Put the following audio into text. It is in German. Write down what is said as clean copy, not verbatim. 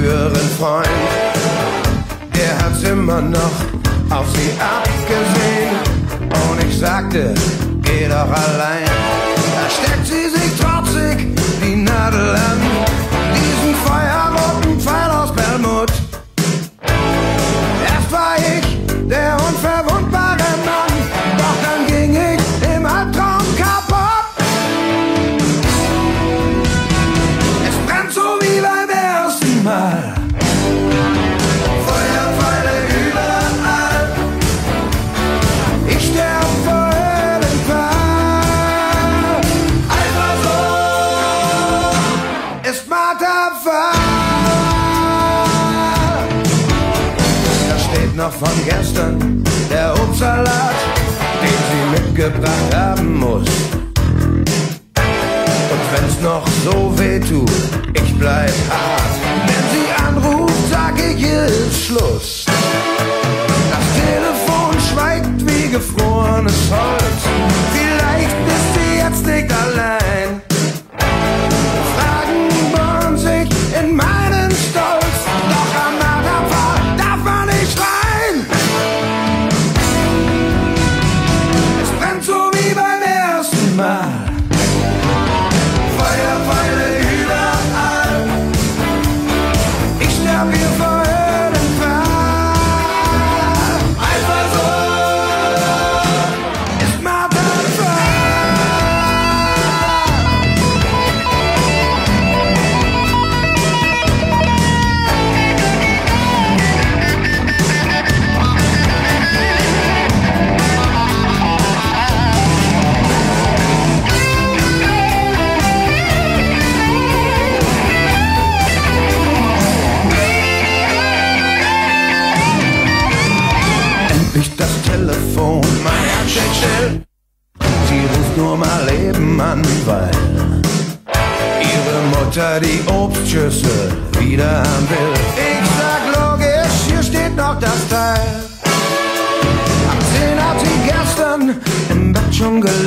früheren Freund. Der hat's immer noch auf sie abgesehen. Und ich sagte, geh doch allein. Da steckt sie sich trotzig die Nadel an diesen feuerroten Pfeil aus Belmut. Erst war ich der unverwundbare Mann, doch dann ging ich im Albtraum kaputt. Es brennt so wie beim ersten Mal. Feuerpfeile überall. Ich sterb vor Höhlenqual. Einfach so ist Marterpfahl. Da steht noch von gestern der Obstsalat, den sie mitgebracht haben muss. Und wenn's noch so weh tut, ich bleib hart. Wenn sie anruft, sag ich, hier ist Schluss. Das Telefon schweigt wie gefrorenes Holz. Vielleicht ist sie jetzt nicht allein. Fragen bohren sich in meinen Stolz. Doch am Marterpfahl darf man nicht schreien. Es brennt so wie beim ersten Mal. Feuerpfeile überall. Ich sterb hier vor Höhlenqual. Einfach so ist Marterpfahl. Endlich das Telefon, mein Herz steht still. Sie ruft nur mal eben an, weil ihre Mutter die Obstschüssel wieder haben will. Ich sag logisch, hier steht noch das Teil. Am 10 hat sie gestern im Bett schon gelegen.